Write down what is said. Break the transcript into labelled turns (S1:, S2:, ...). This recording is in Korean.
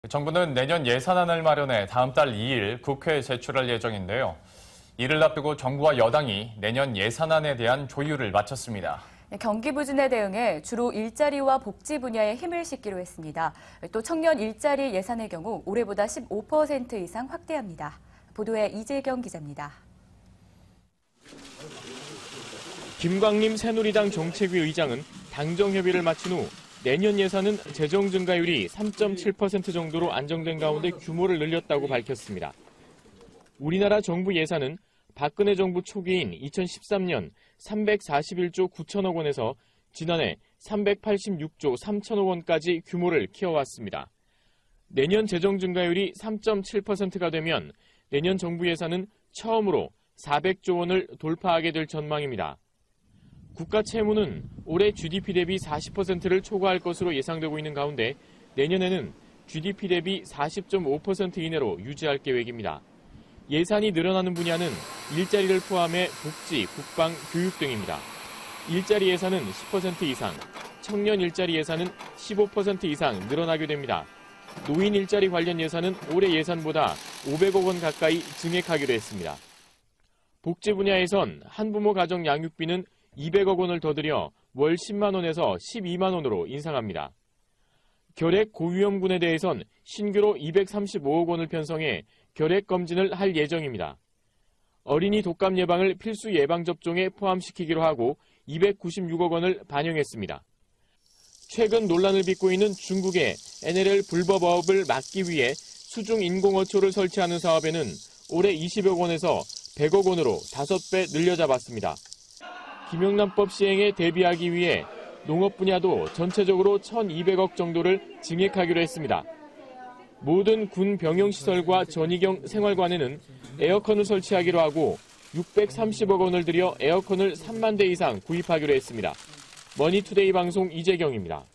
S1: 정부는 내년 예산안을 마련해 다음 달 2일 국회에 제출할 예정인데요. 이를 앞두고 정부와 여당이 내년 예산안에 대한 조율을 마쳤습니다.
S2: 경기 부진에 대응해 주로 일자리와 복지 분야에 힘을 싣기로 했습니다. 또 청년 일자리 예산의 경우 올해보다 15% 이상 확대합니다. 보도에 이재경 기자입니다.
S3: 김광림 새누리당 정책위 의장은 당정 협의를 마친 후 내년 예산은 재정 증가율이 3.7% 정도로 안정된 가운데 규모를 늘렸다고 밝혔습니다. 우리나라 정부 예산은 박근혜 정부 초기인 2013년 341조 9천억 원에서 지난해 386조 3천억 원까지 규모를 키워왔습니다. 내년 재정 증가율이 3.7%가 되면 내년 정부 예산은 처음으로 400조 원을 돌파하게 될 전망입니다. 국가 채무는 올해 GDP 대비 40%를 초과할 것으로 예상되고 있는 가운데 내년에는 GDP 대비 40.5% 이내로 유지할 계획입니다. 예산이 늘어나는 분야는 일자리를 포함해 복지, 국방, 교육 등입니다. 일자리 예산은 10% 이상, 청년 일자리 예산은 15% 이상 늘어나게 됩니다. 노인 일자리 관련 예산은 올해 예산보다 500억 원 가까이 증액하기로 했습니다. 복지 분야에선 한부모 가정 양육비는 200억 원을 더 들여 월 10만 원에서 12만 원으로 인상합니다. 결핵 고위험군에 대해선 신규로 235억 원을 편성해 결핵 검진을 할 예정입니다. 어린이 독감 예방을 필수 예방접종에 포함시키기로 하고 296억 원을 반영했습니다. 최근 논란을 빚고 있는 중국의 NLL 불법 어업을 막기 위해 수중 인공어초를 설치하는 사업에는 올해 20억 원에서 100억 원으로 5배 늘려잡았습니다. 김영란법 시행에 대비하기 위해 농업 분야도 전체적으로 1,200억 정도를 증액하기로 했습니다. 모든 군 병영시설과 전이경 생활관에는 에어컨을 설치하기로 하고 630억 원을 들여 에어컨을 3만 대 이상 구입하기로 했습니다. 머니투데이 방송 이재경입니다.